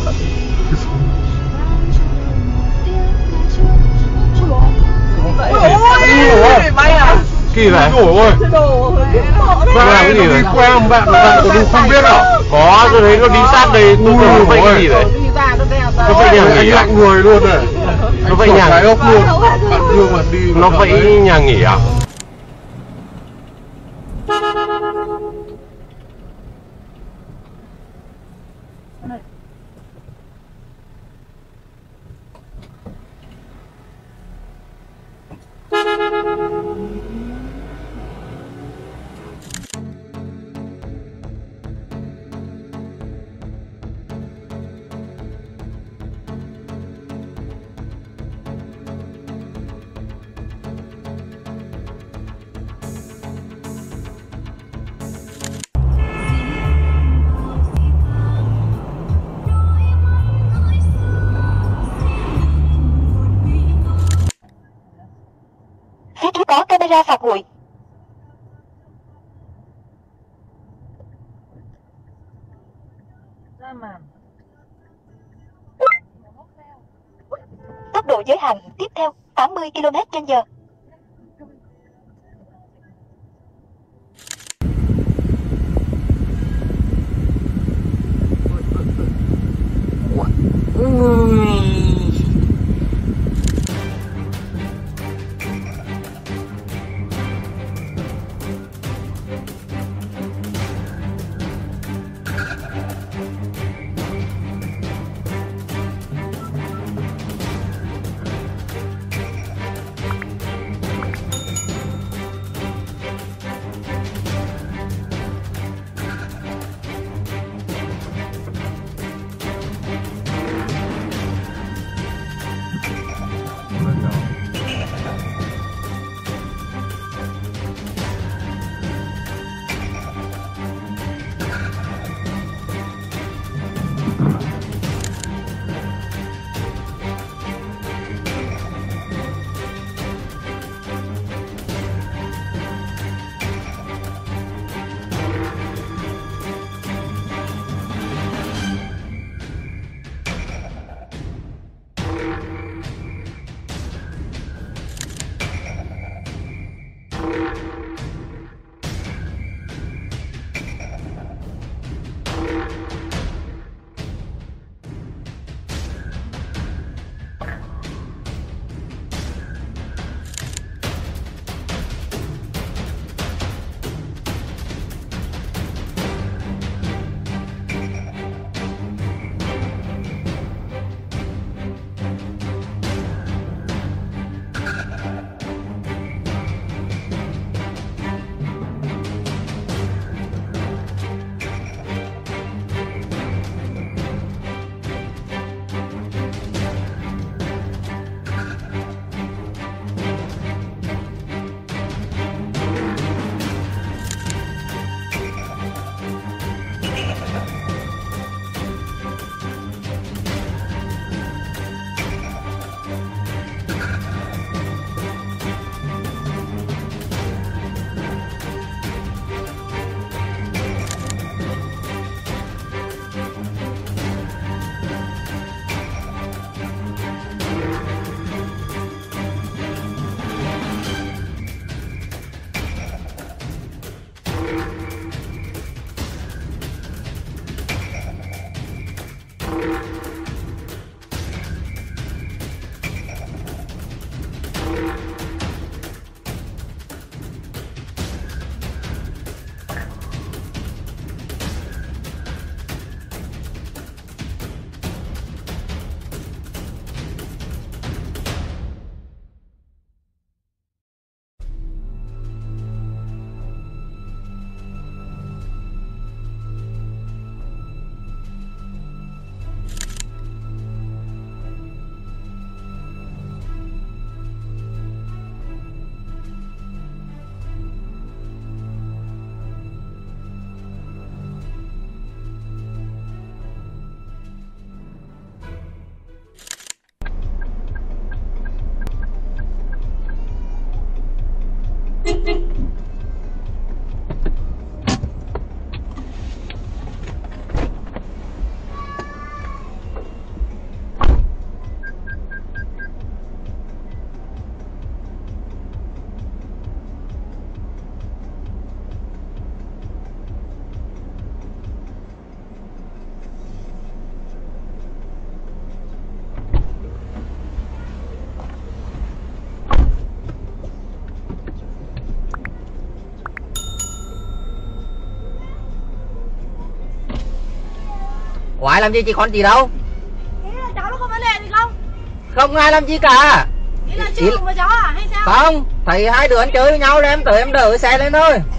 May à? Kỳ vậy? Ôi. Bạn làm cái gì vậy? Quen bạn của tôi không biết à? Có, tôi thấy nó đi sát đây, tôi tưởng nó vây cái gì đấy. Nó vây nhà nghỉ à? Người luôn này. Nó vây nhà cái ốc luôn. Bạn thương mà đi. Nó vây nhà nghỉ à? Phía trước có camera phạt nguội. Tốc độ giới hạn tiếp theo 80 km/h. Ngoài làm gì chị con chị đâu? Ý là cháu nó không vấn đề gì không? Không ai làm gì cả. Ý là chưa cùng với cháu à hay sao? Không, thấy hai đứa ăn chơi với nhau rồi em tới em đỡ xe lên thôi.